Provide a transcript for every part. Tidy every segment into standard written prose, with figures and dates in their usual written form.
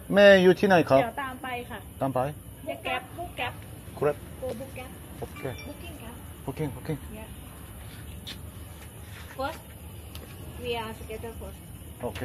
แม่อยู่ที่ไหนครับเดี๋ยวตามไปค่ะตามไปเรียกแก๊ปบุ๊กแก๊ปครับโกบุ๊กแก๊ปโอเคบุ๊กิ้งแก๊ปโอเคโอเคเนี่ย first we are together first โอเค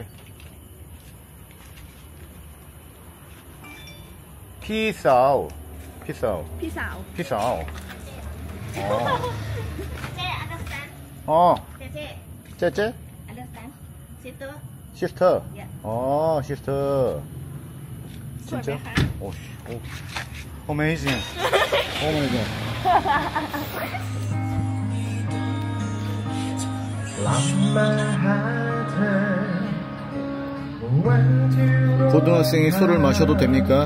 พี่สาวพี่สาวพี่สาวพี่สาวอ๋อเจ๊ understand อ๋อเจ๊เจ๊เจ๊เจ๊ understand sister sister Yeah. อ๋อ sister สวยไหมคะโอ้โอ้ amazing amazing 고등학생이 술을 마셔도 됩니까?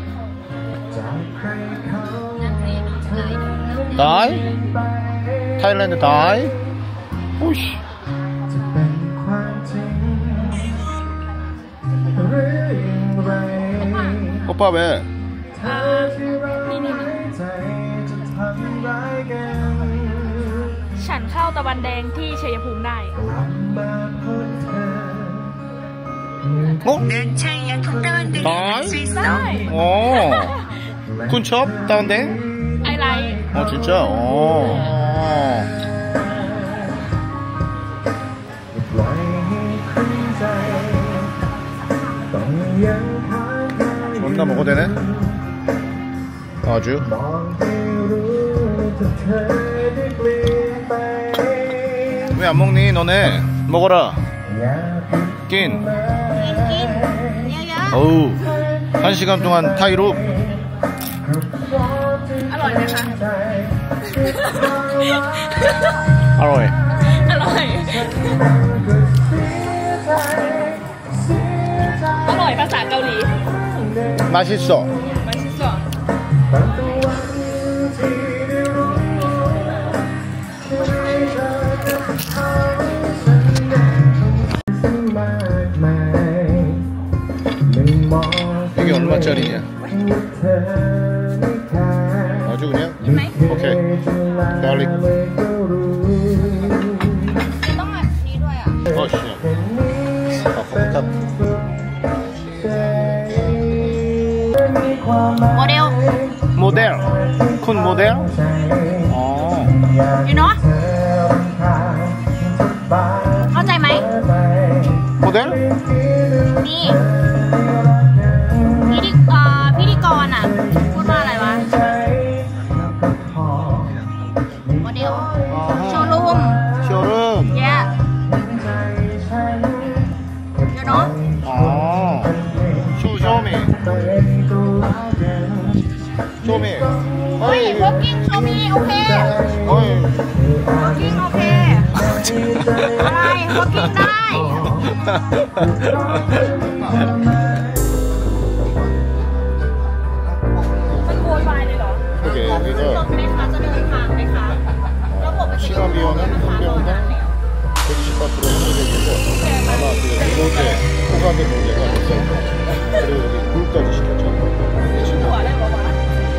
다이? 타일랜드 다이? 오씨. 오빠 왜? ฉันเข้าตะวันแดงที่ชัยภูมิได้ 어? 다이? 어. 군첩? 다운댕? ไอไลท์ 어 진짜? 어. 존나 먹어도 되네? 아주. 왜 안 먹니 너네? 먹어라. 낀. 어우. 1시간 동안 타이로. อร่อยไหมคะ 어로이. อร่อย อร่อยภาษาเกาหลี 맛있어. มาชิสอ 이게 얼마짜리냐? 아주 그냥? 오케이. 갈릭. ต้องแบบนี้ด้วยอ่ะ 어씨. 아, 컵. โมเดล 모델. 큰 모델? 어. you know เข้าใจไหม 모델? นี่พิธีกรอ่ะ พูดว่าอะไรวะ โมเดล โชว์รูม 쇼룸. yeah you know 아. 쇼미. 쇼미. เฮ้ย working show me โอเค 어이. working โอเค อะไร working ได้ มันโวยวายเลยเหรอ 오케이. รถ 여기가 ไหมคะจะเดินทางไหมคะแล้วปกติ 시간 비용은 한 병당 110바트로 해결되고 아마 그 노제, 호감의 문제가 있어요. 그리고 여기 굴까지 시켰죠. หัวเลยเหรอวะ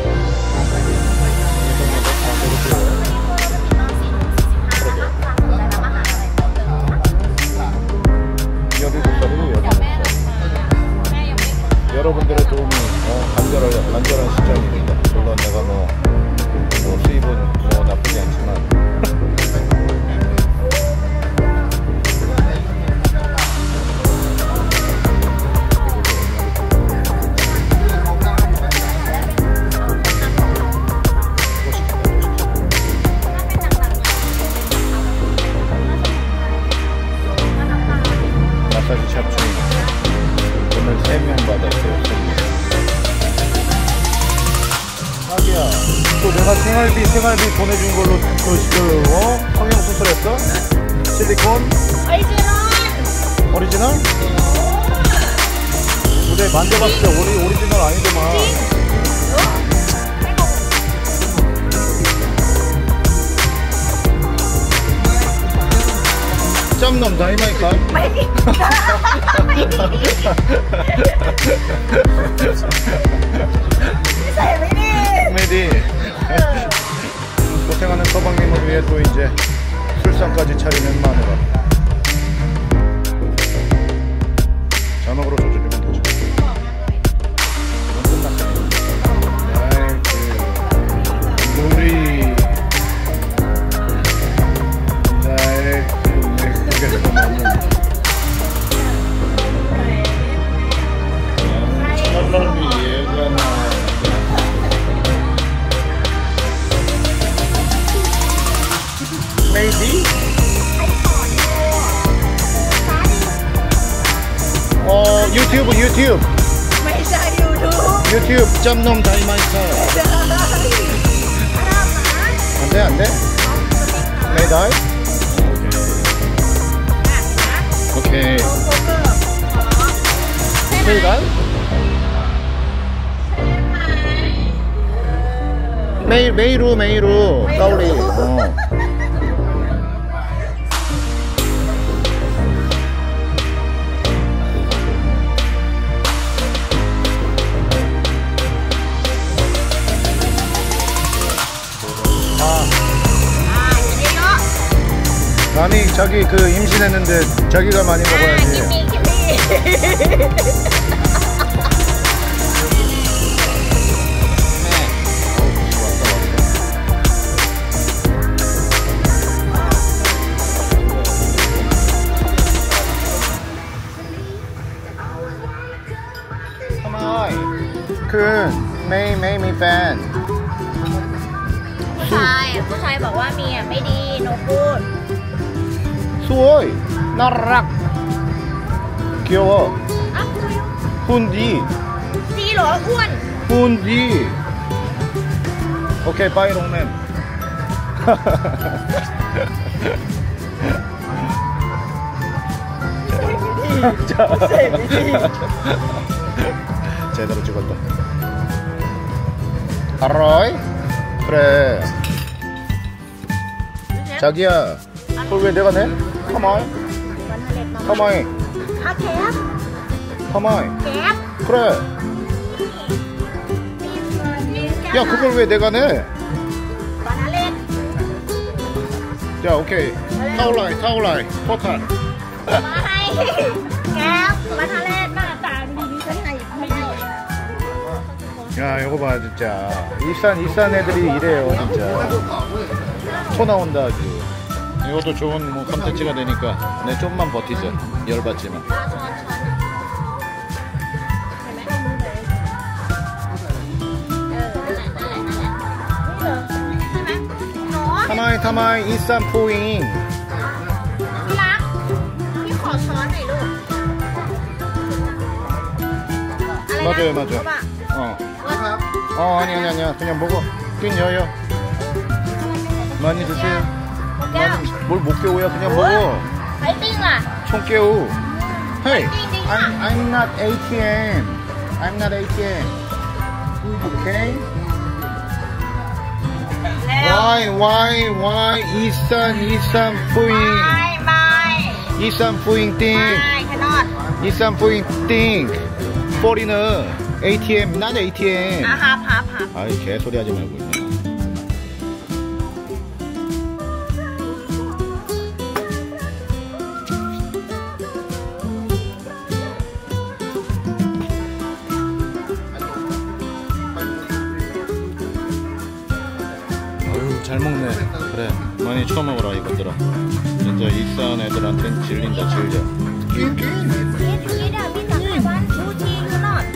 여러분들의 도움이 간절한 시점입니다. 물론 내가 뭐 수입은 뭐 나쁘지 않지만 마사지 샵 중입니다. 오늘 3명 받았어요. 3명. 자기야, 또 내가 생활비 보내준 걸로 성형수술했어? 실리콘? 오리지널? 무대 만져봤을 때 오리지널 아니더만. 짬놈 다이마이카? 메디 고생하는 서방님을 위해 또 이제 술상까지 차리는 마누라. 자막으로 조져주면 되죠. YouTube ไม่ใช่ YouTube YouTube 짬놈 다이마이터 안돼 안돼 메이다이 오케이 메이다이 메이루 까오리 남이 자기 그 임신했는데 자기가 많이 먹어야지. 하마이 큰 메이 팬 ผู้ชายบอกว่าเมียไม่ดีโนพูด 수호이 나락 귀여워 อ้าว 훈디 ดีเหรออ้วน 훈디 오케이 바이 롱맨 제대로 찍었다 알로이 그래 자기야 그걸 왜 내가 내? 가만히 วันทะเลมา 가만히 อาแคป 가만히 แคป 그래 야 그걸 왜 내가 내? วันทะเล 야 오케이 타올라이 포탈 มาให้แคปวันทะเลหน้าตาดีดิฉันให้ไม่ได้ 야 이거 봐 진짜 일산 애들이 이래요 진짜 초 나온다 아주 이것도 좋은 뭐 컨텐츠가 되니까 네 좀만 버티자 열받지만 ช้อนเห็นไหมใช่ไหมหนู 타마이 일산 포잉 ที่รักพี่ขอช้อนหน่อยลูกอะไรนะ 맞아요 어 아니야 그냥 먹어 낀 여여 많이 드세요 뭘 못 깨우야 그냥 먹어 ไอ้ติ้งอ่ะ 총 깨우 Hey I'm not ATM Okay แล้ว Why 일산 포잉 ไม่ 일산 포잉 띵 ไม่แค่นอด 일산 포잉 띵 포리너 ATM 난 ATM อ่ะฮับ 아이 개소리 하지 말고 있네 어휴 잘 먹네 그래 많이 쳐먹어라 이것들아 진짜 일산 애들한텐 질린다 질려 คิดอ่ะพี่สั่งไต้หวันชูชีแค่นอด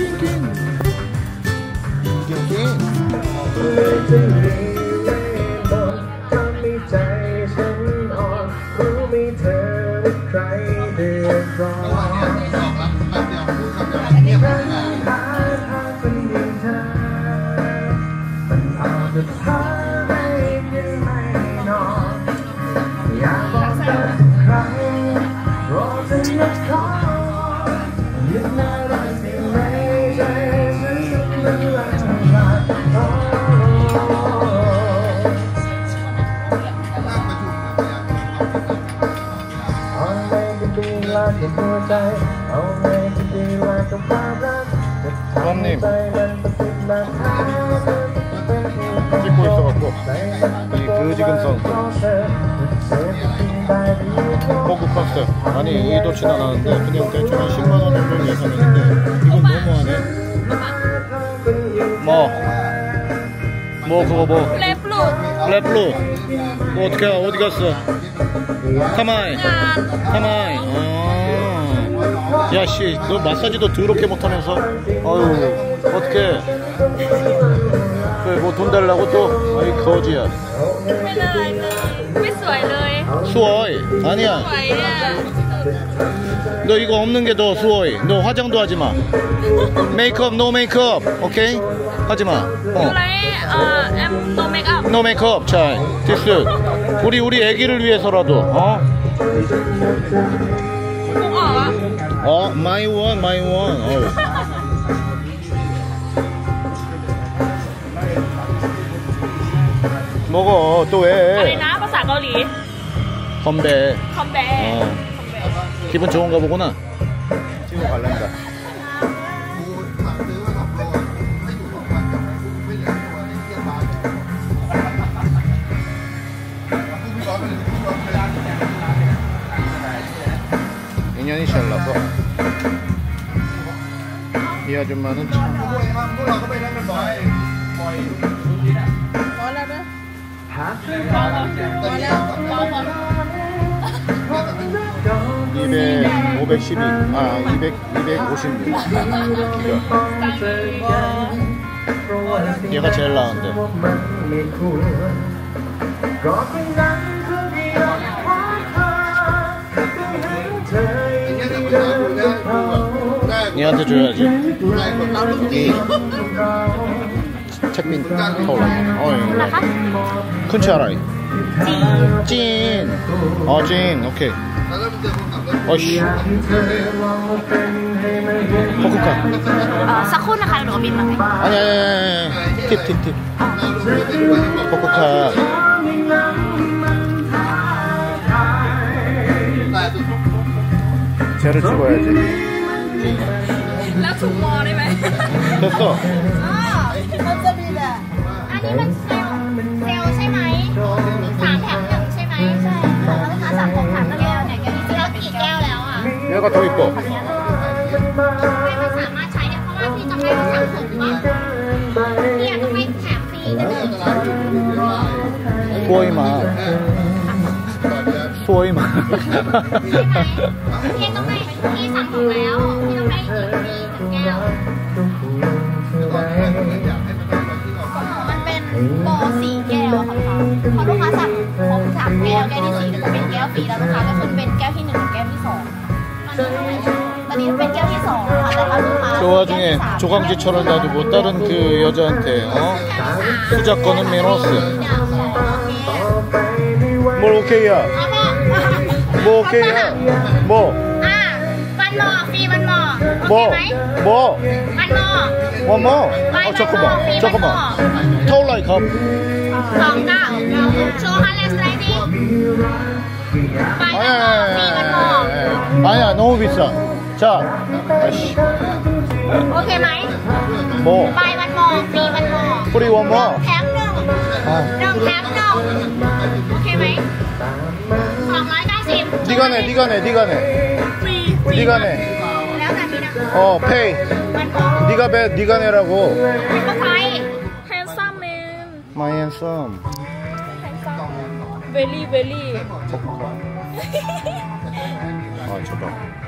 부모님 찍고 있어갖고 이 그지근성 포그 컨셉 아니 의도치는 않았는데 그냥 대충 한 10만원 정도 예상했는데 이건 너무하네 그거 เล็บหลุด 랩로 뭐 어떻게 어디 갔어 가만히 야씨 너 마사지도 더럽게 못하면서 아유 어떡해 그래 뭐 돈 달라고 또 아이 거지야 ไม่เลยไม่สวยเลย 수어이 아니야 สวยเนี่ย 너 이거 없는 게 더 수어이 너 화장도 하지마 메이크업 노 메이크업 오케이 하지마 ดูไรแอมโนเมคอัพ 노 메이크업 자 디스 우리 애기를 위해서라도 มุกออกอ่ะ 마이 원 먹어 또 อะไร 왜 นะภาษาเกาหลี 건배 คอมแบ 기분 좋은가 보구나 지금 갈란다 인연이 잘 나서 이 아줌마는 참200, 512, 256 얘가 제일 나은데 얘한테 줘야지 이 책민 타올라 큰치 알아이 찐 오케이 어이씨 포크카 สักครู่นะคะหนูบินมาไหม 아니 팁 포크카 쟤를 찍어야지 แล้วถุงมอได้ไหม 됐어 มันจะมีแหละอันนี้มันเซลใช่ไหม3 แถม 1ใช่ไหมใช่แล้วลูกค้าสั่ง6 ถังแก้วเนี่ยแก้วนี้แล้วกี่แก้วแล้วอ่ะ 얘가 더 이뻐 ไม่สามารถใช้ได้เพราะว่าพี่จะให้สั่งถุงว่าพี่ต้องให้แถมฟรีกันเลย 소이마 พี่ต้องให้พี่สั่งถุงแล้วพี่ต้องให้ฟรี1 แก้วมันเป็นโปร4 แก้วค่ะพอลูกค้าสั่งครบ3 แก้วแก้วที่ 4ก็จะเป็นแก้วฟรีแล้วลูกค้าก็คือเป็นแก้วที่ 1 กับแก้วที่ 2ตอนนี้เป็นแก้วที่ 2ค่ะแต่ถ้าลูกค้า 그 와중에 조강지처럼 놔두고 다른 그 여자한테 수작권은 미노스 뭘 오케이야 뭐 오케이야 뭐 วันหมอฟรีวันหมอโอเค 뭐 ไหม 뭐 วันหมอ 잠깐만 타올라이 컵 2 9โชว์ฮันเลสไลดี้ไปวันหมอฟรีวันหมอ 아니야 너무 비싸 자 아이씨 โอเคไหม 뭐 ไปวันหมอฟรีวันหมอ 프리 원모 แถม 1 1 แถม 1โอเคไหม290 네가 내 ฟรี 네가 내 แล้วแต่พี่นะ 페이 วันหมอ 네가 내라고 เป็นภาษาไทย handsome man My handsome very very 아 저다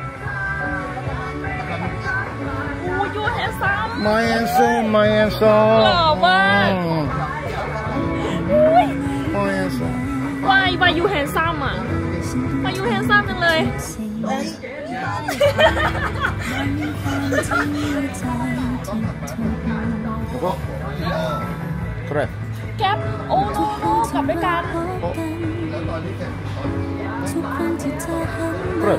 oh you handsome My handsome หล่อมาก My handsome why you handsome อ่ะ why you handsome จังเลย 뭐가? 그래 แก๊ปโอ้ no no กลับด้วยกัน 그래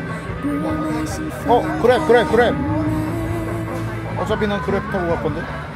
그래 어차피 난 그랩 타고 갈 건데